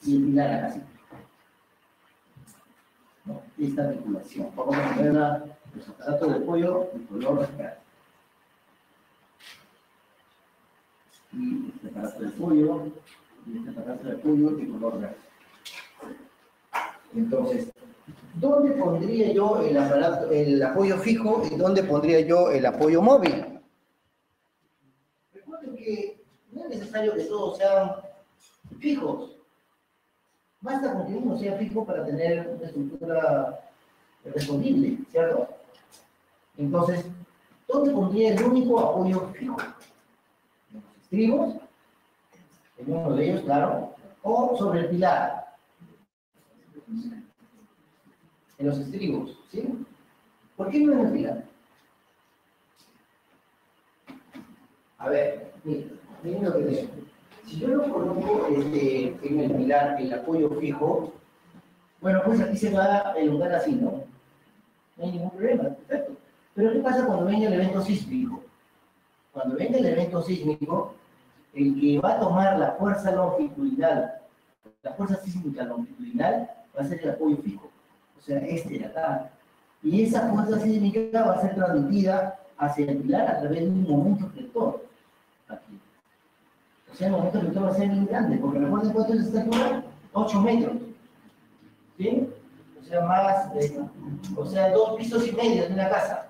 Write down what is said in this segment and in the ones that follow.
y el pilar acá sí. ¿No? Esta articulación. Vamos a poner los aparatos de apoyo de color real. Y este aparato de apoyo, y este aparato de apoyo de color real. Entonces, ¿dónde pondría yo el apoyo fijo y dónde pondría yo el apoyo móvil? Recuerden que no es necesario que todos sean fijos. Basta con que uno sea fijo para tener una estructura respondible, ¿cierto? Entonces, ¿dónde pondría el único apoyo fijo? En los estribos, en uno de ellos, claro, o sobre el pilar. En los estribos, ¿sí? ¿Por qué no en el pilar? A ver, miren lo que tengo. Si yo lo coloco en el pilar, el apoyo fijo, bueno, pues aquí se va a elongar así, ¿no? No hay ningún problema, perfecto. Pero ¿qué pasa cuando venga el evento sísmico? Cuando venga el evento sísmico, el que va a tomar la fuerza longitudinal, la fuerza sísmica longitudinal, va a ser el apoyo fijo. O sea, este de acá. Y esa fuerza sísmica va a ser transmitida hacia el pilar a través de un momento flector. Aquí. O sea, el momento flector va a ser muy grande, porque recuerden cuánto es esta altura, 8 metros. ¿Sí? O sea, o sea, 2 pisos y medio de una casa.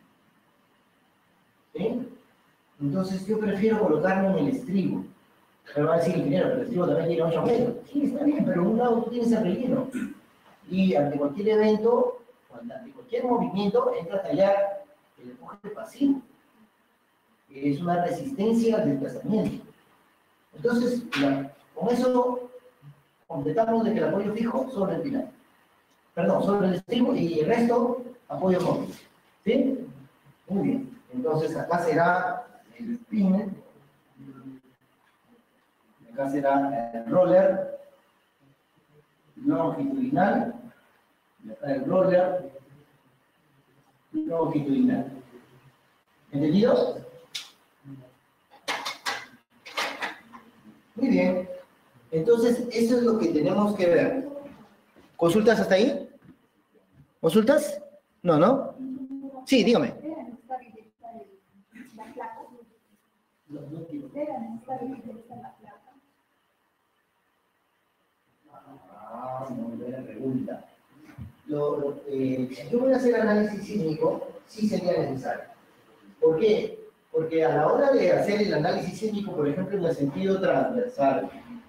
¿Sí? Entonces, yo prefiero colocarlo en el estribo. Me va a decir, ingeniero, pero el estribo también tiene 8 metros. Sí, está bien, pero en un lado tú tienes el relleno. Y ante cualquier evento, ante cualquier movimiento, entra a tallar el empuje pasivo. Es una resistencia al desplazamiento. Entonces, con eso completamos de que el apoyo fijo sobre el pilar. Perdón, sobre el estribo y el resto, apoyo móvil. ¿Sí? Muy bien. Entonces, acá será el spinner. Acá será el roller longitudinal. Y acá el roller longitudinal. ¿Entendidos? Muy bien. Entonces, eso es lo que tenemos que ver. ¿Consultas hasta ahí? ¿Consultas? No, ¿no? Sí, dígame. Muy buena pregunta. Si yo voy a hacer análisis sísmico, sí sería necesario. ¿Por qué? Porque a la hora de hacer el análisis sísmico, por ejemplo, en el sentido transversal,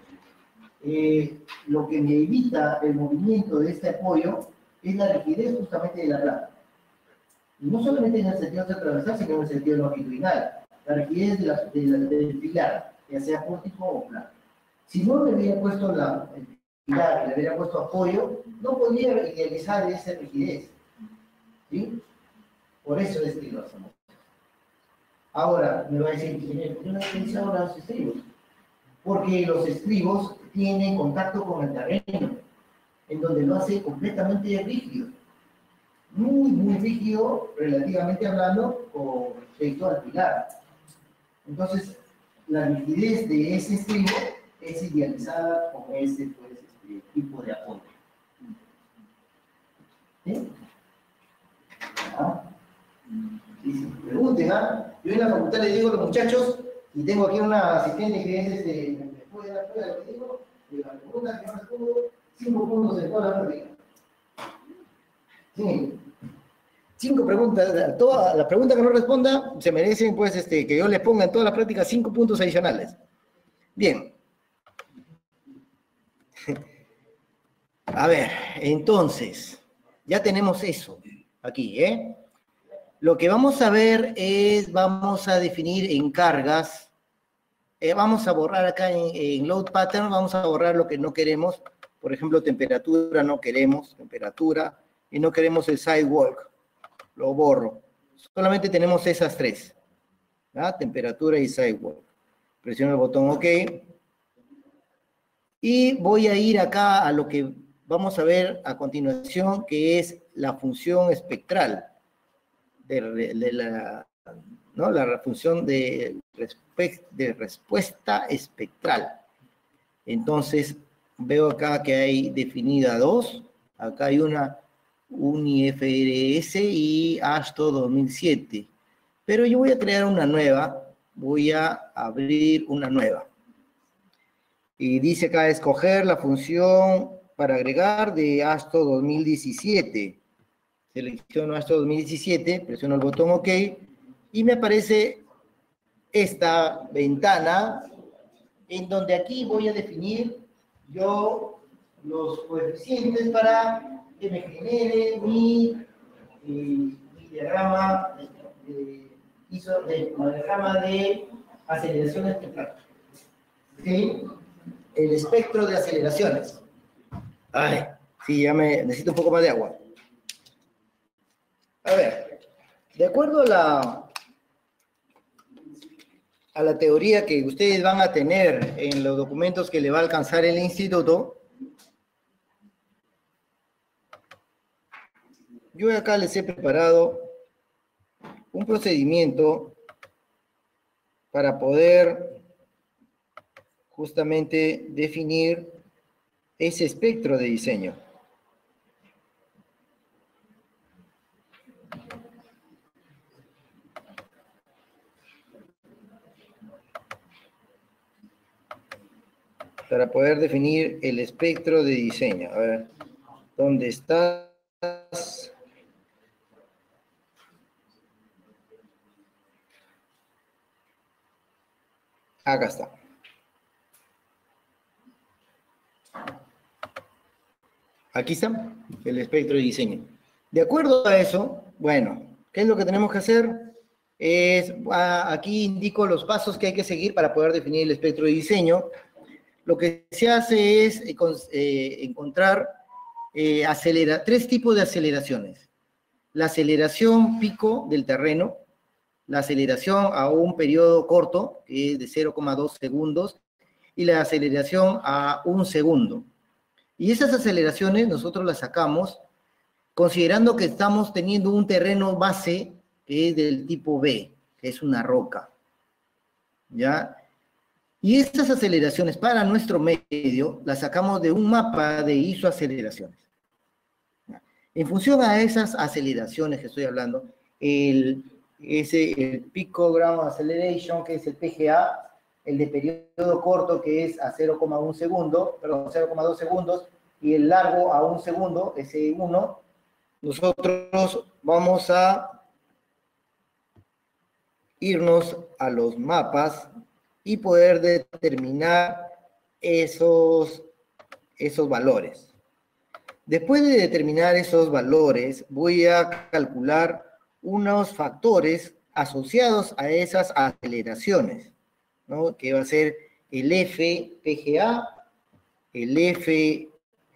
lo que me evita el movimiento de este apoyo es la rigidez justamente de la placa. Y no solamente en el sentido transversal, sino en el sentido longitudinal. La rigidez del pilar, ya sea pórtico o plano. Si no le hubiera puesto el pilar, le hubiera puesto apoyo, no podría realizar esa rigidez. ¿Sí? Por eso es que lo hacemos. Ahora, me va a decir, ingeniero, ¿por qué no he utilizado los estribos? Porque los estribos tienen contacto con el terreno, en donde lo hace completamente rígido. Muy rígido, relativamente hablando, con respecto al pilar. Entonces, la rigidez de ese estribo es idealizada con ese tipo de apoyo. ¿Sí? Y pregunten, yo en la facultad le digo a los muchachos, y tengo aquí una asistente que es me puede dar cuenta de lo que digo, de la pregunta que no respondo, 5 puntos en toda la práctica. Sí. 5 preguntas, toda la pregunta que no responda, se merecen pues que yo les ponga en toda la práctica 5 puntos adicionales. Bien. A ver, entonces, ya tenemos eso aquí, ¿eh? Lo que vamos a ver es, vamos a definir en cargas, vamos a borrar acá en load pattern, vamos a borrar lo que no queremos, por ejemplo, temperatura no queremos, temperatura, y no queremos el sidewalk, lo borro. Solamente tenemos esas 3, ¿verdad? Temperatura y sidewalk. Presiono el botón OK. Y voy a ir acá a lo que vamos a ver a continuación, que es la función espectral. La función de respuesta espectral. Entonces, veo acá que hay definida dos. Acá hay una UniFRS y ASTO 2007. Pero yo voy a crear una nueva. Voy a abrir una nueva. Y dice acá escoger la función para agregar de ASTO 2017. Selecciono ASTO 2017, presiono el botón OK y me aparece esta ventana en donde aquí voy a definir yo los coeficientes para que me genere mi diagrama de aceleraciones tempranas. ¿Sí? El espectro de aceleraciones. Ay, sí, ya me necesito un poco más de agua. A ver, de acuerdo a la teoría que ustedes van a tener en los documentos que le va a alcanzar el instituto, yo acá les he preparado un procedimiento para poder justamente definir ese espectro de diseño. Para poder definir el espectro de diseño. A ver, ¿dónde estás? Acá está. Aquí está el espectro de diseño. De acuerdo a eso, bueno, ¿qué es lo que tenemos que hacer? Aquí indico los pasos que hay que seguir para poder definir el espectro de diseño. Lo que se hace es encontrar tres tipos de aceleraciones. La aceleración pico del terreno, la aceleración a un periodo corto, que es de 0,2 segundos, y la aceleración a 1 segundo. Y esas aceleraciones nosotros las sacamos considerando que estamos teniendo un terreno base que es del tipo B, que es una roca. ¿Ya? Y estas aceleraciones para nuestro medio las sacamos de un mapa de isoaceleraciones. En función a esas aceleraciones que estoy hablando, el Picogram Acceleration, que es el PGA, el de periodo corto, que es a 0,1 segundo, perdón, 0,2 segundos, y el largo a 1 segundo, ese 1, nosotros vamos a irnos a los mapas y poder determinar esos valores. Después de determinar esos valores, voy a calcular unos factores asociados a esas aceleraciones, ¿no? Que va a ser el FPGA, el FA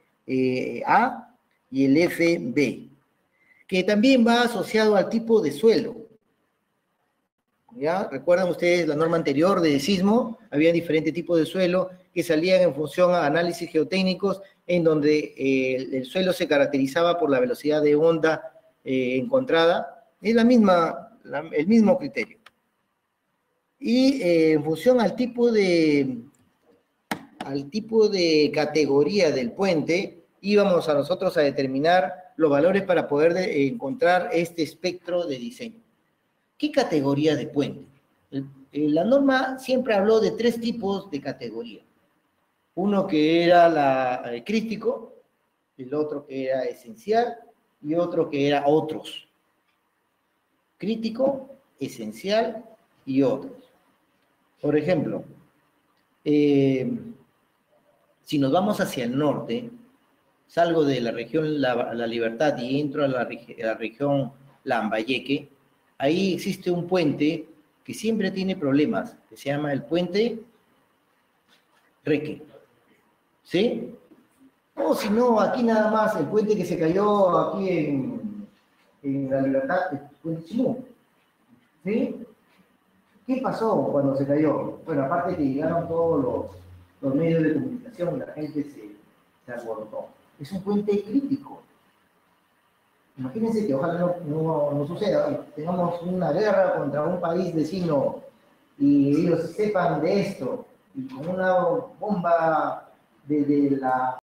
y el FB, que también va asociado al tipo de suelo. ¿Ya? ¿Recuerdan ustedes la norma anterior de sismo? Había diferentes tipos de suelo que salían en función a análisis geotécnicos en donde el suelo se caracterizaba por la velocidad de onda encontrada. Es el mismo criterio. Y en función al tipo de categoría del puente, íbamos a nosotros a determinar los valores para poder encontrar este espectro de diseño. ¿Qué categoría de puente? La norma siempre habló de 3 tipos de categoría. Uno que era crítico, el otro que era esencial y otro que era otros. Crítico, esencial y otros. Por ejemplo, si nos vamos hacia el norte, salgo de la región La Libertad y entro a la región Lambayeque, ahí existe un puente que siempre tiene problemas, que se llama el puente Reque. ¿Sí? O si no, aquí nada más, el puente que se cayó aquí en La Libertad, el puente Chimú. ¿Sí? ¿Qué pasó cuando se cayó? Bueno, aparte que llegaron todos los medios de comunicación, la gente se alborotó. Es un puente crítico. Imagínense que ojalá no suceda, tengamos una guerra contra un país vecino y ellos sepan de esto, y con una bomba desde la